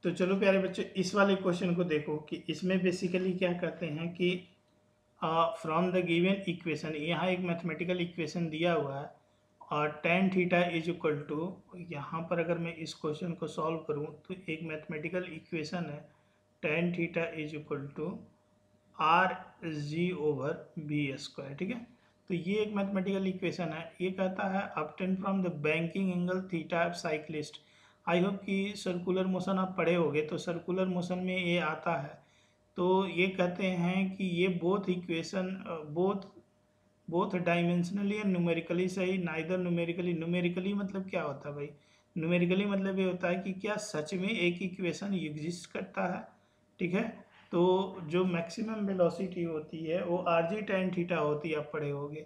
तो चलो प्यारे बच्चे इस वाले क्वेश्चन को देखो कि इसमें बेसिकली क्या करते हैं कि फ्रॉम द गिवन इक्वेशन, यहाँ एक मैथमेटिकल इक्वेशन दिया हुआ है और tan theta is equal to, यहाँ पर अगर मैं इस क्वेश्चन को सॉल्व करूँ तो एक मैथमेटिकल इक्वेशन है tan theta is equal to R G over B square. ठीक है, तो ये एक मैथमेटिकल इक्वेशन है। ये कहता है obtain from the banking angle theta of cyclist. I hope कि सर्कुलर मोशन आप पढ़े होगे, तो सर्कुलर मोशन में ये आता है। तो ये कहते हैं कि ये both equation both both dimensionally and numerically सही, नाइदर न्यूमेरिकली। न्यूमेरिकली मतलब क्या होता है भाई? न्यूमेरिकली मतलब ये होता है कि क्या सच में एक इक्वेशन एग्जिस्ट करता है। ठीक है, तो जो मैक्सिमम वेलोसिटी होती है वो आर जी टेन थीटा होती है, आप पढ़े होगे।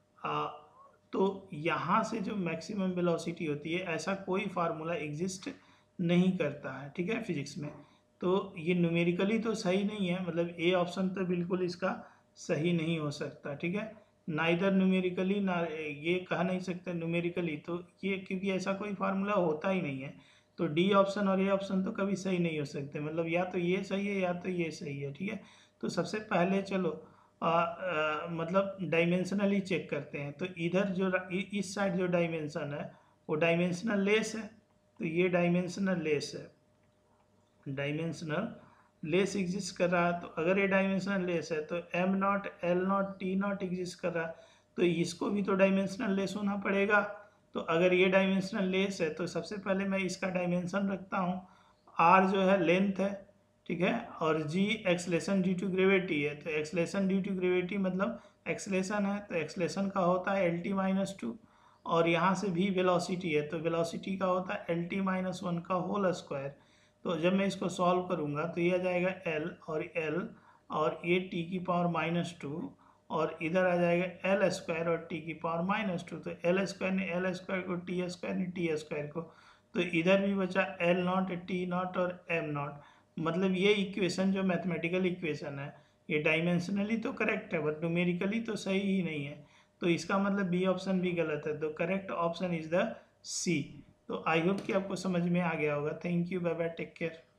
तो यहाँ से जो मैक्सिमम वेलोसिटी होती है ऐसा कोई फार्मूला एग्जिस्ट नहीं करता है। ठीक है, फिजिक्स में। तो ये न्यूमेरिकली तो सही नहीं है, मतलब ए ऑप्शन तो बिल्कुल इसका सही नहीं हो सकता। ठीक है, नाइदर न्यूमेरिकली ना, ये कह नहीं सकते न्यूमेरिकली, तो ये क्योंकि ऐसा कोई फार्मूला होता ही नहीं है। तो डी ऑप्शन और ए ऑप्शन तो कभी सही नहीं हो सकते, मतलब या तो ये सही है या तो ये सही है। ठीक है, तो सबसे पहले चलो मतलब डायमेंशनली चेक करते हैं। तो इधर जो इस साइड जो डायमेंशन है वो डायमेंशनल लेस है, तो ये डायमेंशनल लेस है। डायमेंशनल लेस एग्जिस्ट कर रहा है, तो अगर ये डायमेंशनल लेस है तो M nought L nought T nought exist कर रहा है, तो इसको भी तो डायमेंशनल लेस होना पड़ेगा। तो अगर ये डायमेंशनल लेस है तो सबसे पहले मैं इसका डायमेंशन रखता हूँ। आर जो है लेंथ है, ठीक है, और G acceleration due to gravity है। तो एक्सलेशन ड्यू टू ग्रेविटी मतलब एक्सलेशन है, तो एक्सलेशन का होता है एल टी माइनस टू, और यहाँ से भी वेलोसिटी है तो वेलोसिटी का होता है एल टी माइनस वन का होल स्क्वायर। तो जब मैं इसको सॉल्व करूँगा तो ये आ जाएगा एल और ये टी की पावर माइनस टू, और इधर आ जाएगा एल स्क्वायर और टी की पावर माइनस टू। तो एल स्क्वायर ने एल स्क्वायर को, टी स्क्वायर ने टी स्क्वायर को, तो इधर भी बचा एल नॉट टी नॉट और एम नॉट। मतलब ये इक्वेशन जो मैथमेटिकल इक्वेशन है ये डायमेंशनली तो करेक्ट है बट न्यूमेरिकली तो सही ही नहीं है। तो इसका मतलब बी ऑप्शन भी गलत है, तो correct option is the C. तो आई होप कि आपको समझ में आ गया होगा। Thank you, bye bye, take care.